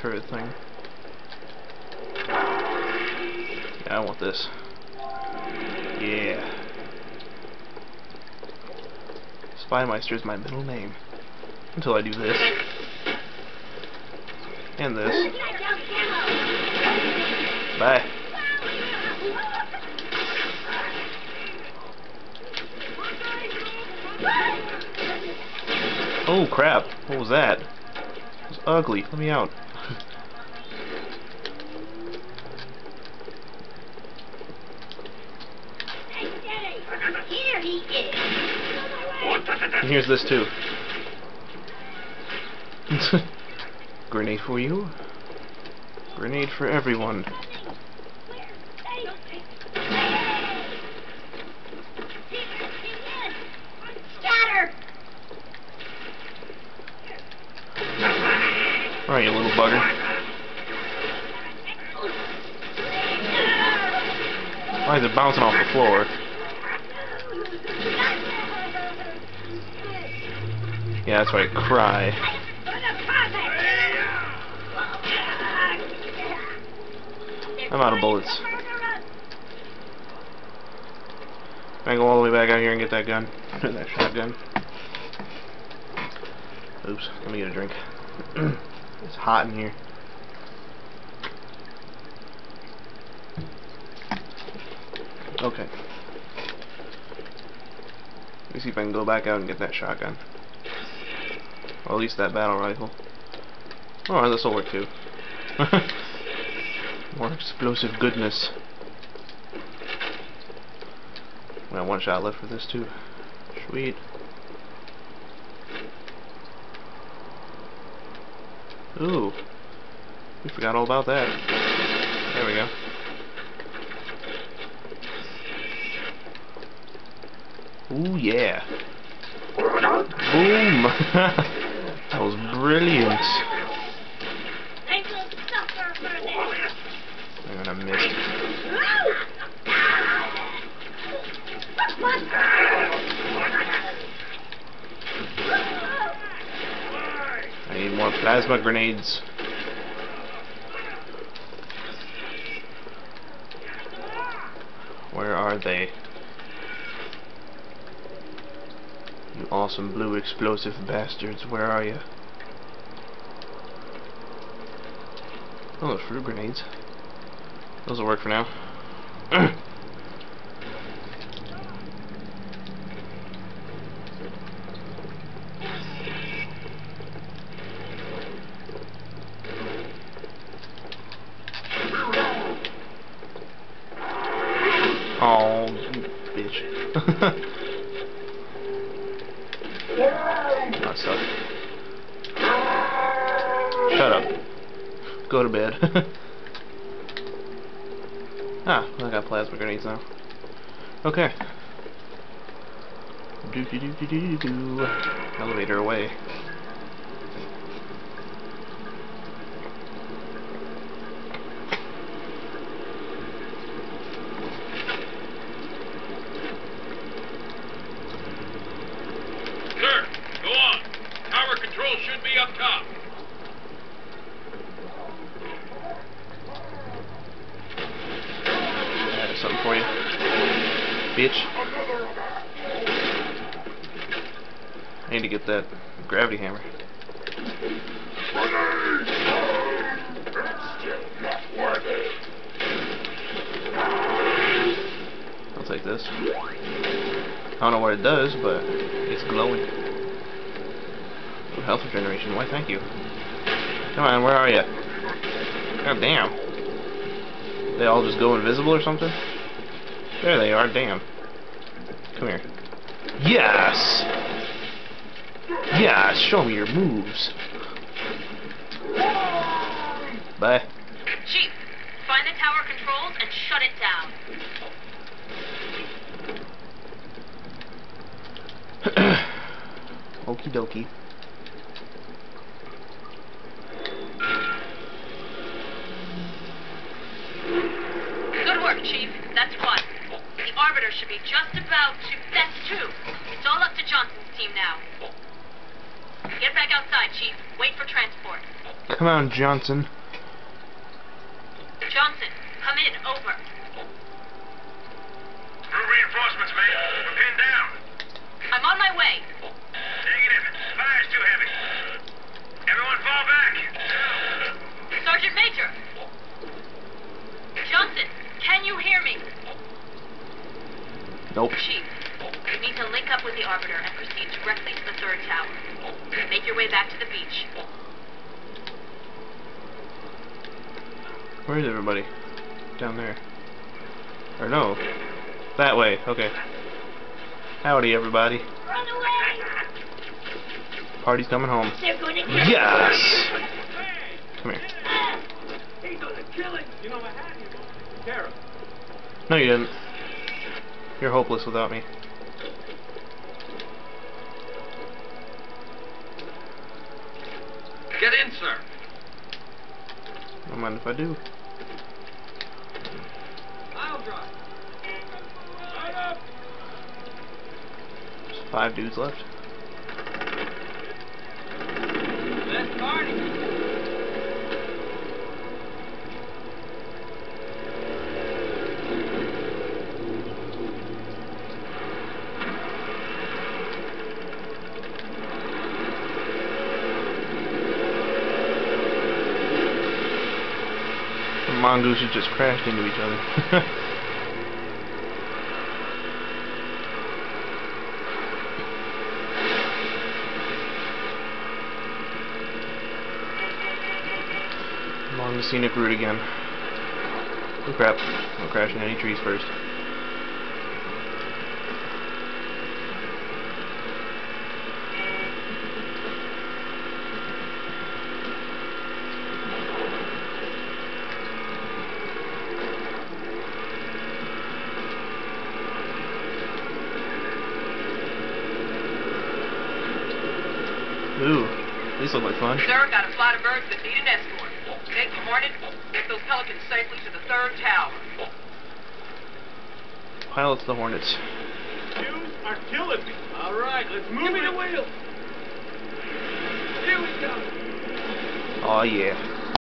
turret thing. Yeah, I want this. Yeah. Spymeister is my middle name. Until I do this. And this. Bye. Oh crap, what was that? It was ugly, let me out. Here he is. And here's this too. Grenade for you. Grenade for everyone. Scatter! Alright, you little bugger. Why is it bouncing off the floor? Yeah, that's right, cry. I'm out of bullets. Can I go all the way back out here and get that gun? That shotgun. Oops, let me get a drink. It's hot in here. Okay. Let me see if I can go back out and get that shotgun. Or at least that battle rifle. Oh, this will work too. More explosive goodness. I got one shot left for this too. Sweet. Ooh. We forgot all about that. There we go. Ooh yeah. Boom! That was brilliant. I will suffer for this. And I missed. I need more plasma grenades. Where are they? You awesome blue explosive bastards, where are you? Oh, those fruit grenades. Those will work for now. Oh, bitch. I suck. Shut up. Go to bed. Ah, I got plasma grenades now. Okay. Do. Elevator away. Sir, go on. Tower control should be up top. I have something for you. Bitch. I need to get that gravity hammer. I'll take this. I don't know what it does, but it's glowing. Ooh, health regeneration. Why, thank you. Come on, where are you? God damn. They all just go invisible or something? There they are, damn. Come here. Yes! Yes, show me your moves. Bye. Chief, find the tower controls and shut it down. Okie dokie. Good work, Chief. That's one. The Arbiter should be just about to... That's two. It's all up to Johnson's team now. Get back outside, Chief. Wait for transport. Come on, Johnson. Johnson, come in. Over. Through reinforcements, mate. We're pinned down. I'm on my way. Negative. Fire's too heavy. Everyone fall back. Sergeant Major! Johnson, can you hear me? Nope. Chief, you need to link up with the Arbiter and proceed directly to the third tower. Make your way back to the beach. Where is everybody? Down there. Or no. That way. Okay. Howdy, everybody. Run away! Party's coming home. They're going to get Yes! Come here. He's gonna kill him. You know I had you. Kara. No, you didn't. You're hopeless without me. Get in, sir. Don't mind if I do. I'll drive. Right up. There's 5 dudes left. Let's party. The mongooses just crashed into each other. Along the scenic route again. Oh crap, I'm crashing any trees first. Ooh, these look like fun. Sir, got a flight of birds that need an escort. Take the Hornet, get those Pelicans safely to the third tower. Pilots the Hornets. You are killing me. All right, let's move. Give me the wheel. Here we go. Aw yeah.